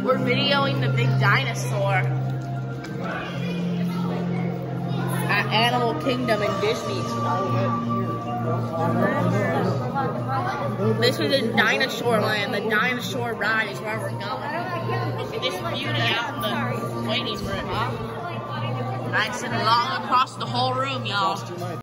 We're videoing the big dinosaur at Animal Kingdom in Disney. This is in Dinosaur Land. The dinosaur ride is where we're going. Look at this beauty out in the waiting room, huh? Nice and long across the whole room, y'all.